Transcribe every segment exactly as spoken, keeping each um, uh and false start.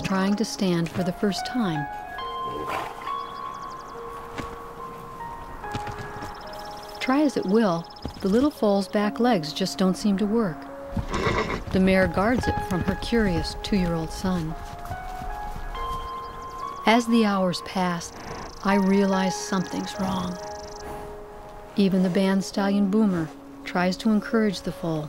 trying to stand for the first time. Try as it will, the little foal's back legs just don't seem to work. The mare guards it from her curious two-year-old son. As the hours pass, I realize something's wrong. Even the band stallion Boomer tries to encourage the foal.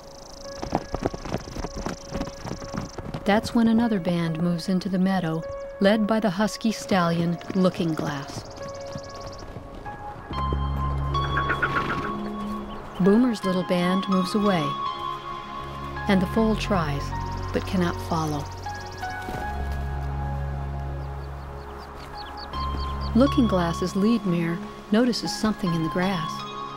That's when another band moves into the meadow, led by the husky stallion Looking Glass. Boomer's little band moves away, and the foal tries, but cannot follow. Looking Glass's lead mare notices something in the grass.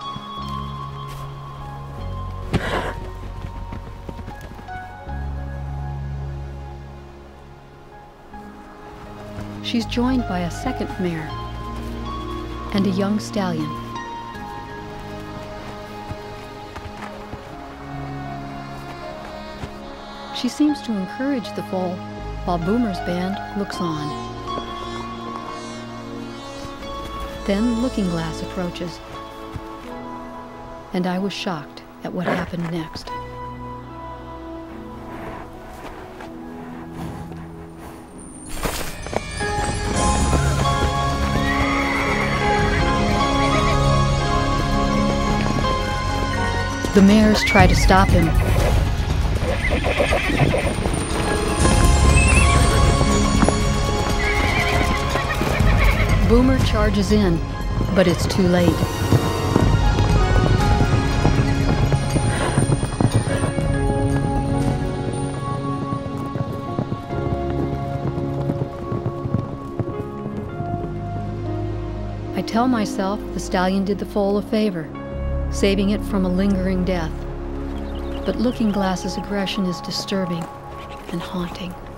She's joined by a second mare and a young stallion. She seems to encourage the foal while Boomer's band looks on. Then Looking Glass approaches, and I was shocked at what happened next. The mares try to stop him. Boomer charges in, but it's too late. I tell myself the stallion did the foal a favor, saving it from a lingering death. But Looking Glass's aggression is disturbing and haunting.